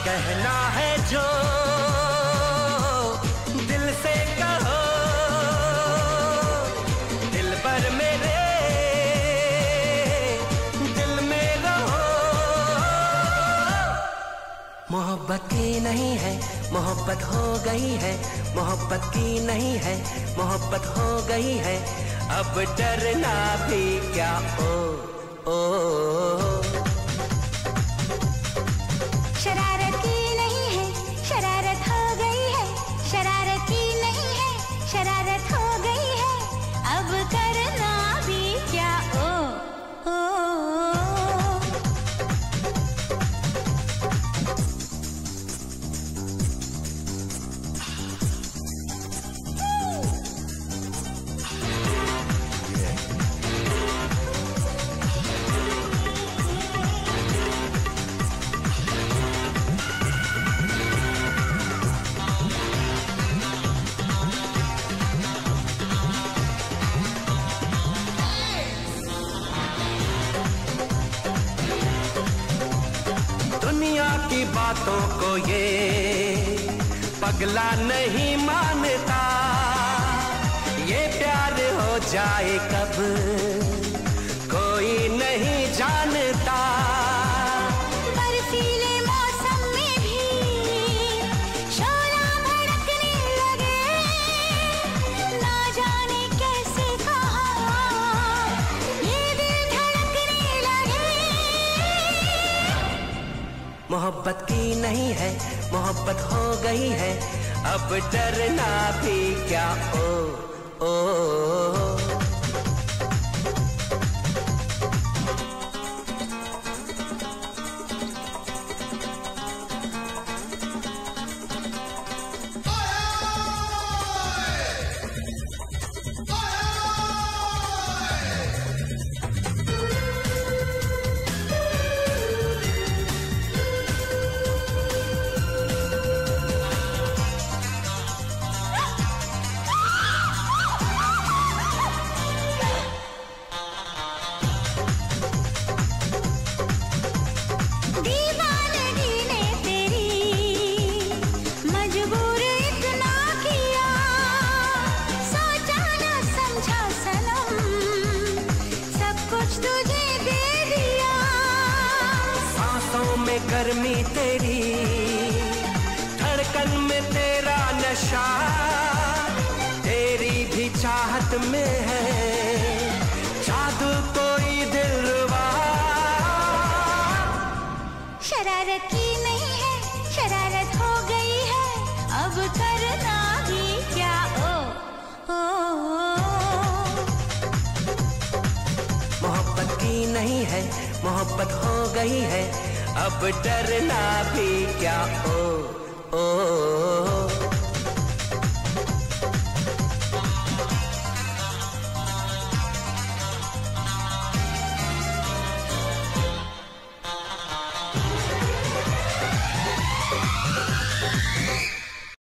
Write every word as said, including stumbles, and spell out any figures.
कहना है जो दिल से कहो, दिल पर मेरे दिल में रहो। मोहब्बत की नहीं है, मोहब्बत हो गई है, मोहब्बत की नहीं है, मोहब्बत हो गई है। अब डरना भी क्या, ओ ओ, ओ। शरारत की नहीं है, शरारत हो गई है, शरारत की नहीं है, शरारत हो गई है। अब करना भी क्या, ओ ओ, ओ। दुनिया की बातों को ये पगला नहीं मानता, ये प्यार हो जाए कब कोई नहीं जानता। बर्फीले मौसम में भी शोला भड़कने लगे, ना जाने कैसे कहाँ ये दिल धड़कने लगे। मोहब्बत की नहीं है, मोहब्बत हो गई है। अब डरना भी क्या, ओ ओ, ओ। गर्मी तेरी, धड़कन में तेरा नशा, तेरी भी चाहत में है जादू कोई दिलरुबा। शरारत की नहीं है, शरारत हो गई है। अब करना भी क्या, ओ ओ, ओ। मोहब्बत की नहीं है, मोहब्बत हो गई है। अब डरना भी क्या, ओ ओ, ओ।